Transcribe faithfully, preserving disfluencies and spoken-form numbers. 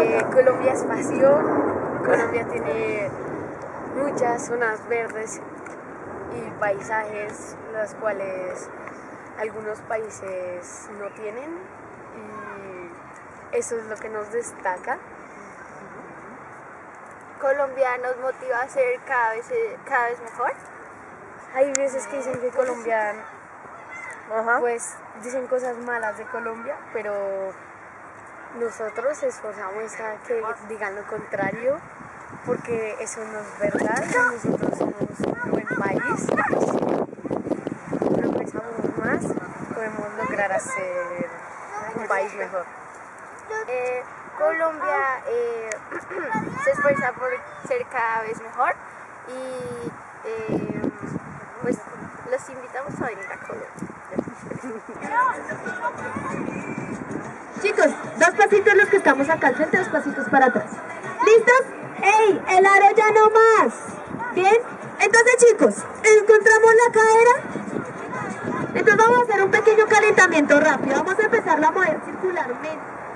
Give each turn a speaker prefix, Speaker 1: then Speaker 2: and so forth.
Speaker 1: Eh, Colombia es pasión, Colombia tiene muchas zonas verdes y paisajes los cuales algunos países no tienen, y eso es lo que nos destaca.
Speaker 2: Colombia nos motiva a ser cada vez, cada vez mejor.
Speaker 1: Hay veces que dicen que Colombia, Ajá. pues dicen cosas malas de Colombia, pero nosotros esforzamos a que digan lo contrario, porque eso no es verdad. Nosotros somos un buen país, si nos esforzamos más, podemos lograr hacer un país mejor.
Speaker 2: Eh, Colombia eh, se esfuerza por ser cada vez mejor y eh, pues los invitamos a venir a Colombia.
Speaker 3: Chicos, dos pasitos los que estamos acá al frente, dos pasitos para atrás. ¿Listos? ¡Ey! El aro ya no más. ¿Bien? Entonces, chicos, ¿encontramos la cadera? Entonces vamos a hacer un pequeño calentamiento rápido. Vamos a empezar a mover circularmente.